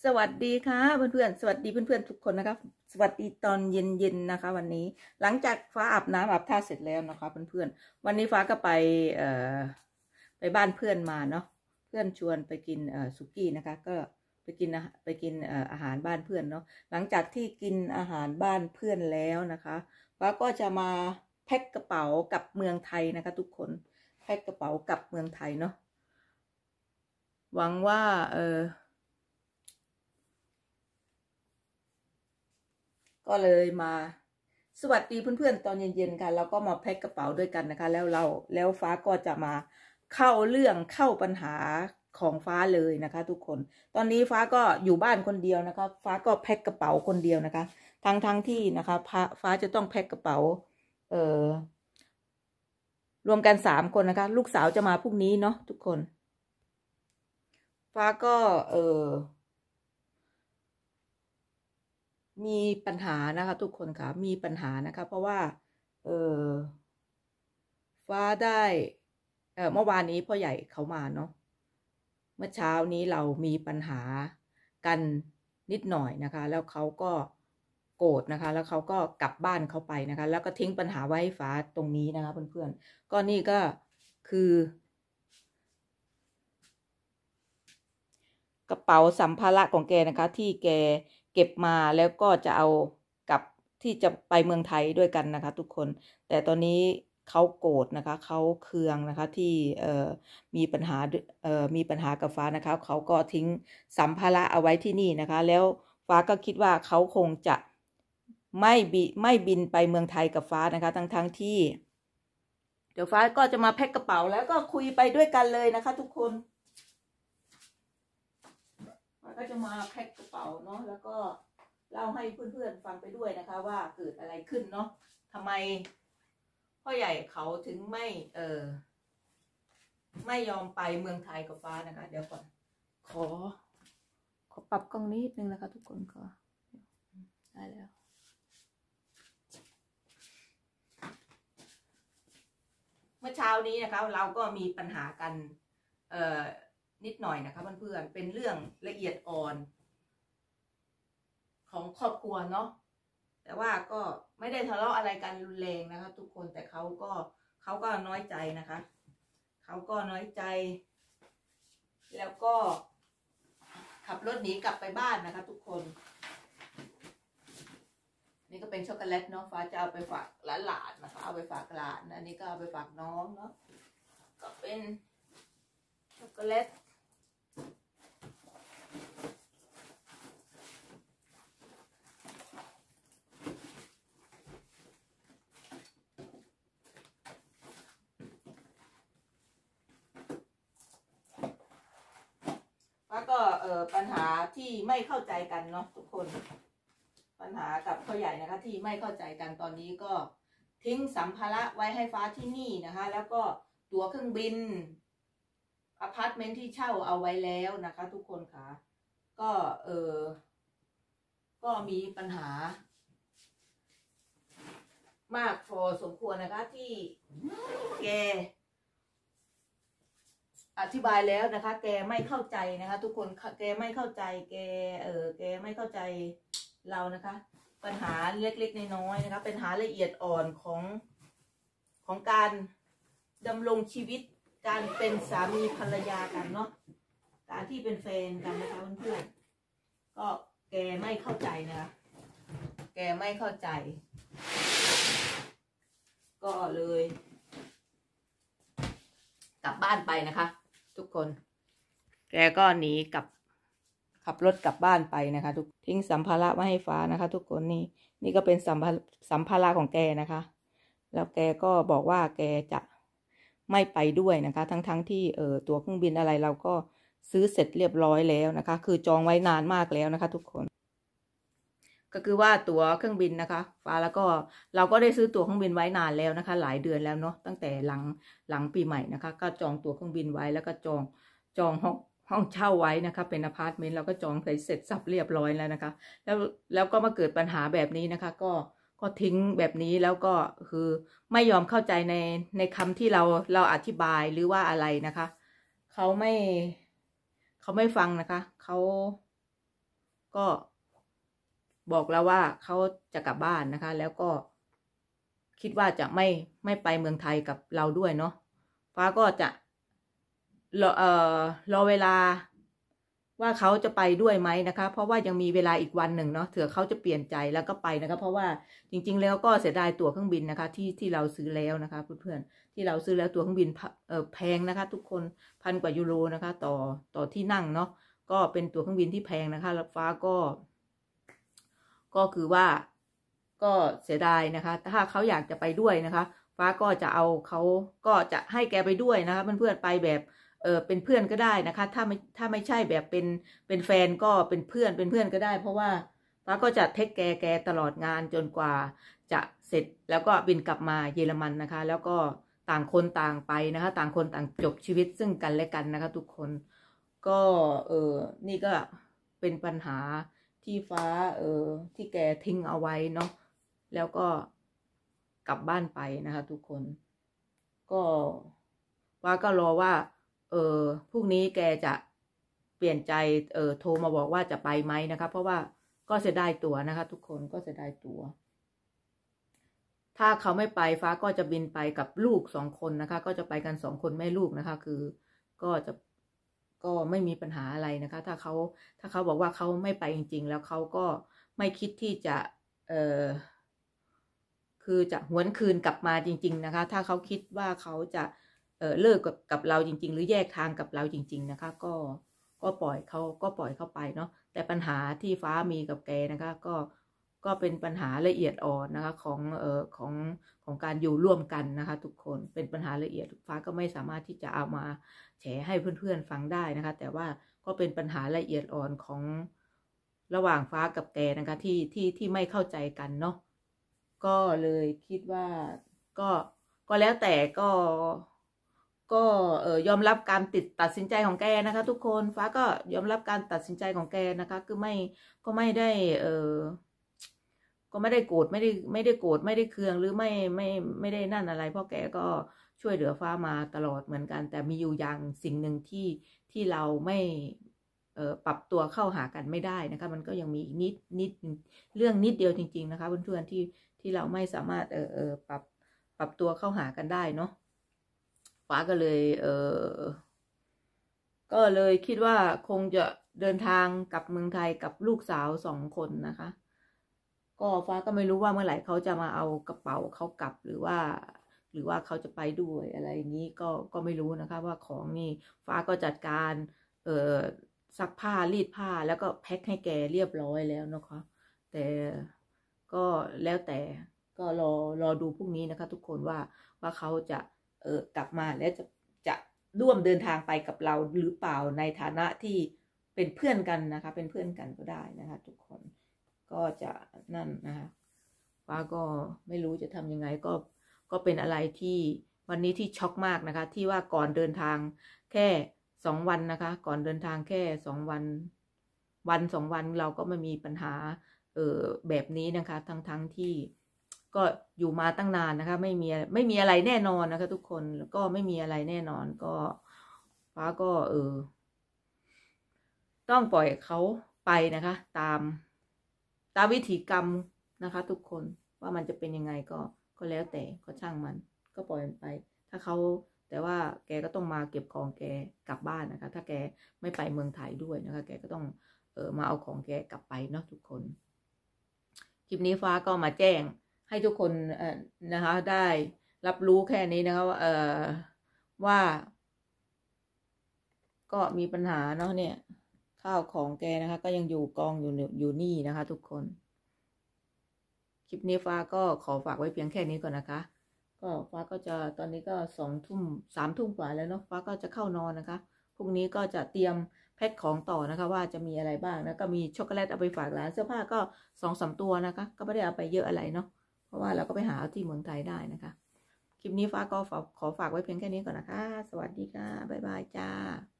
สวัสดีค่ะเพื่อนๆสวัสดีเพื่อนๆทุกคนนะครับสวัสดีตอนเย็นๆนะคะวันนี้หลังจากฟ้าอาบน้ำอาบท่าเสร็จแล้วนะคะเพื่อนๆวันนี้ฟ้าก็ไปบ้านเพื่อนมาเนาะเพื่อนชวนไปกินสุกี้นะคะก็ไปกินอาหารบ้านเพื่อนเนาะหลังจากที่กินอาหารบ้านเพื่อนแล้วนะคะฟ้าก็จะมาแพ็คกระเป๋ากับเมืองไทยนะคะทุกคนแพ็คกระเป๋ากับเมืองไทยเนาะหวังว่าก็เลยมาสวัสดีเพื่อนๆตอนเย็นๆกันเราก็มาแพ็คกระเป๋าด้วยกันนะคะแล้วฟ้าก็จะมาเข้าเรื่องเข้าปัญหาของฟ้าเลยนะคะทุกคนตอนนี้ฟ้าก็อยู่บ้านคนเดียวนะคะฟ้าก็แพ็คกระเป๋าคนเดียวนะคะทั้งที่นะคะฟ้าจะต้องแพ็คกระเป๋ารวมกัน3 คนนะคะลูกสาวจะมาพรุ่งนี้เนาะทุกคนฟ้าก็มีปัญหานะคะทุกคนค่ะมีปัญหานะคะเพราะว่าฟ้าได้เมื่อวานนี้พ่อใหญ่เขามาเนาะเมื่อเช้านี้เรามีปัญหากันนิดหน่อยนะคะแล้วเขาก็โกรธนะคะแล้วเขาก็กลับบ้านเขาไปนะคะแล้วก็ทิ้งปัญหาไว้ให้ฟ้าตรงนี้นะคะเพื่อนๆก็นี่ก็คือกระเป๋าสัมภาระของแกนะคะที่แกเก็บมาแล้วก็จะเอากับที่จะไปเมืองไทยด้วยกันนะคะทุกคนแต่ตอนนี้เขาโกรธนะคะเขาเคืองนะคะที่มีปัญหากับฟ้านะคะเขาก็ทิ้งสัมภาระเอาไว้ที่นี่นะคะแล้วฟ้าก็คิดว่าเขาคงจะไม่บินไปเมืองไทยกับฟ้านะคะทั้งที่เดี๋ยวฟ้าก็จะมาแพ็คกระเป๋าแล้วก็คุยไปด้วยกันเลยนะคะทุกคนก็จะมาแพ็คกระเป๋าเนาะแล้วก็เล่าให้เพื่อนๆฟังไปด้วยนะคะว่าเกิดอะไรขึ้นเนาะทำไมพ่อใหญ่เขาถึงไม่ยอมไปเมืองไทยกับฟ้านะคะเดี๋ยวก่อนขอปรับกล้องนิดนึงนะคะทุกคนก็ได้แล้วเมื่อเช้านี้นะคะเราก็มีปัญหากันนิดหน่อยนะคะเพื่อนๆเป็นเรื่องละเอียดอ่อนของครอบครัวเนาะแต่ว่าก็ไม่ได้ทะเลาะอะไรกันรุนแรงนะคะทุกคนแต่เขาก็น้อยใจนะคะเขาก็น้อยใจแล้วก็ขับรถหนีกลับไปบ้านนะคะทุกคนนี่ก็เป็นช็อกโกแลตเนาะฟ้าจะเอาไปฝากหลานนะคะเอาไปฝากหลานอันนี้ก็เอาไปฝากน้องเนาะก็เป็นช็อกโกแลตแล้วก็ปัญหาที่ไม่เข้าใจกันเนาะทุกคนปัญหากับพ่อใหญ่นะคะที่ไม่เข้าใจกันตอนนี้ก็ทิ้งสัมภาระไว้ให้ฟ้าที่นี่นะคะแล้วก็ตั๋วเครื่องบินอพาร์ตเมนต์ที่เช่าเอาไว้แล้วนะคะทุกคนค่ะก็ก็มีปัญหามากพอสมควรนะคะที่แกอธิบายแล้วนะคะแกไม่เข้าใจนะคะทุกคนแกไม่เข้าใจแกไม่เข้าใจเรานะคะปัญหาเล็กๆน้อยๆนะคะเป็นปัญหาละเอียดอ่อนของการดำรงชีวิตการเป็นสามีภรรยากันเนาะการที่เป็นแฟนกันนะคะเพื่อนๆก็แกไม่เข้าใจนะคะแกไม่เข้าใจก็เลยกลับบ้านไปนะคะทุกคนแกก็หนีขับรถกลับบ้านไปนะคะทิ้งสัมภาระไว้ให้ฟ้านะคะทุกคนนี่ก็เป็นสัมภาระของแกนะคะแล้วแกก็บอกว่าแกจะไม่ไปด้วยนะคะทั้งที่ตั๋วเครื่องบินอะไรเราก็ซื้อเสร็จเรียบร้อยแล้วนะคะคือจองไว้นานมากแล้วนะคะทุกคนก็คือว่าตั๋วเครื่องบินนะคะฟ้าแล้วก็เราก็ได้ซื้อตั๋วเครื่องบินไว้นานแล้วนะคะหลายเดือนแล้วเนาะตั้งแต่หลังปีใหม่นะคะก็จองตั๋วเครื่องบินไว้แล้วก็จองห้องเช่าไว้นะคะเป็นอพาร์ตเมนต์เราก็จองเสร็จสับเรียบร้อยแล้วนะคะแล้วก็มาเกิดปัญหาแบบนี้นะคะก็ทิ้งแบบนี้แล้วก็คือไม่ยอมเข้าใจในคำที่เราอธิบายหรือว่าอะไรนะคะเขาไม่ฟังนะคะเขาก็บอกแล้วว่าเขาจะกลับบ้านนะคะแล้วก็คิดว่าจะไม่ไปเมืองไทยกับเราด้วยเนาะฟ้าก็จะรอเวลาว่าเขาจะไปด้วยไหมนะคะเพราะว่ายังมีเวลาอีกวันหนึ่งเนาะเผื่อเขาจะเปลี่ยนใจแล้วก็ไปนะคะเพราะว่าจริงๆแล้วก็เสียดายตั๋วเครื่องบินนะคะที่เราซื้อแล้วนะคะเพื่อนๆที่เราซื้อแล้วตั๋วเครื่องบินแพงนะคะทุกคน1,000 กว่ายูโรนะคะต่อที่นั่งเนาะก็เป็นตั๋วเครื่องบินที่แพงนะคะแล้วฟ้าก็คือว่าก็เสียดายนะคะถ้าเขาอยากจะไปด้วยนะคะฟ้าก็จะเอาเขาก็จะให้แกไปด้วยนะคะเพื่อนๆไปแบบเป็นเพื่อนก็ได้นะคะถ้าไม่ใช่แบบเป็นแฟนก็เป็นเพื่อนก็ได้เพราะว่าฟ้าก็จะเทคแกตลอดงานจนกว่าจะเสร็จแล้วก็บินกลับมาเยอรมันนะคะแล้วก็ต่างคนต่างไปนะคะต่างคนต่างจบชีวิตซึ่งกันและกันนะคะทุกคนก็นี่ก็เป็นปัญหาที่ฟ้าที่แกทิ้งเอาไว้เนาะแล้วก็กลับบ้านไปนะคะทุกคนก็ฟ้าก็รอว่าพรุ่งนี้แกจะเปลี่ยนใจโทรมาบอกว่าจะไปไหมนะคะเพราะว่าก็เสียดายตั๋วนะคะทุกคนก็เสียดายตั๋วถ้าเขาไม่ไปฟ้าก็จะบินไปกับลูก2 คนนะคะก็จะไปกัน2 คนแม่ลูกนะคะคือก็ไม่มีปัญหาอะไรนะคะถ้าเขาบอกว่าเขาไม่ไปจริงๆแล้วเขาก็ไม่คิดที่จะคือจะหวนคืนกลับมาจริงๆนะคะถ้าเขาคิดว่าเขาจะเลิกกับเราจริงๆหรือแยกทางกับเราจริงๆนะคะก็ปล่อยเขาไปเนาะแต่ปัญหาที่ฟ้ามีกับแกนะคะก็เป็นปัญหาละเอียดอ่อนนะคะของการอยู่ร่วมกันนะคะทุกคนเป็นปัญหาละเอียดฟ้าก็ไม่สามารถที่จะเอามาแชร์ให้เพื่อนๆฟังได้นะคะแต่ว่าก็เป็นปัญหาละเอียดอ่อนของระหว่างฟ้ากับแกนะคะที่ไม่เข้าใจกันเนาะก็เลยคิดว่าก็แล้วแต่ก็ยอมรับการตัดสินใจของแกนะคะทุกคนฟ้าก็ยอมรับการตัดสินใจของแกนะคะคือก็ไม่ได้ก็ไม่ได้โกรธไม่ได้โกรธไม่ได้เคืองหรือไม่ได้นั่นอะไรเพราะแกก็ช่วยเหลือฟ้ามาตลอดเหมือนกันแต่มีอยู่อย่างสิ่งหนึ่งที่เราไม่ปรับตัวเข้าหากันไม่ได้นะคะมันก็ยังมีอีกนิดเรื่องนิดเดียวจริงๆนะคะเพื่อนๆที่เราไม่สามารถปรับตัวเข้าหากันได้เนาะฟ้าก็เลยคิดว่าคงจะเดินทางกลับเมืองไทยกับลูกสาว2 คนนะคะก็ฟ้าก็ไม่รู้ว่าเมื่อไหร่เขาจะมาเอากระเป๋าเขากลับหรือว่าเขาจะไปด้วยอะไรอย่างนี้ก็ไม่รู้นะคะว่าของนี่ฟ้าก็จัดการซักผ้ารีดผ้าแล้วก็แพ็คให้แกเรียบร้อยแล้วนะคะแต่ก็แล้วแต่ก็รอดูพรุ่งนี้นะคะทุกคนว่าเขาจะกลับมาแล้วจะร่วมเดินทางไปกับเราหรือเปล่าในฐานะที่เป็นเพื่อนกันนะคะเป็นเพื่อนกันก็ได้นะคะทุกคนก็จะนั่นนะคะฟ้าก็ไม่รู้จะทำยังไงก็เป็นอะไรที่วันนี้ที่ช็อกมากนะคะที่ว่าก่อนเดินทางแค่2 วันนะคะก่อนเดินทางแค่2 วัน2 วันเราก็ไม่มีปัญหาแบบนี้นะคะทั้งที่ก็อยู่มาตั้งนานนะคะไม่มีอะไรแน่นอนนะคะทุกคนแล้วก็ไม่มีอะไรแน่นอนก็ฟ้าก็ต้องปล่อยเขาไปนะคะตามวิถีกรรมนะคะทุกคนว่ามันจะเป็นยังไงก็แล้วแต่ก็ช่างมันก็ปล่อยมันไปถ้าเขาแต่ว่าแกก็ต้องมาเก็บของแกกลับบ้านนะคะถ้าแกไม่ไปเมืองไทยด้วยนะคะแกก็ต้องมาเอาของแกกลับไปเนาะทุกคนคลิปนี้ฟ้าก็มาแจ้งให้ทุกคนนะคะได้รับรู้แค่นี้นะคะว่าก็มีปัญหาเนาะเนี่ยข้าวของแกนะคะก็ยังอยู่กองอยู่นี่นะคะทุกคนคลิปนี้ฟ้าก็ขอฝากไว้เพียงแค่นี้ก่อนนะคะก็ฟ้าก็จะตอนนี้ก็2 ทุ่ม3 ทุ่มกว่าแล้วเนาะฟ้าก็จะเข้านอนนะคะพรุ่งนี้ก็จะเตรียมแพ็คของต่อนะคะว่าจะมีอะไรบ้างนะก็มีช็อกโกแลตเอาไปฝากร้านเสื้อผ้าก็2-3 ตัวนะคะก็ไม่ได้เอาไปเยอะอะไรเนาะเพราะว่าเราก็ไปหาที่เมืองไทยได้นะคะคลิปนี้ฟ้าก็ขอฝากไว้เพียงแค่นี้ก่อนนะคะสวัสดีค่ะบ๊ายบายจ้า